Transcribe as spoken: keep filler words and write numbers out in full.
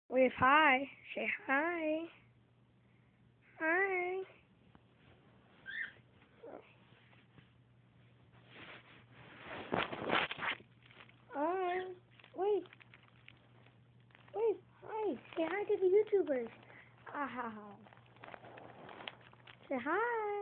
Wave hi. Say hi. Hi. Hi. Wait. Wait. Hi. Say hi to the YouTubers. Ah. Say hi.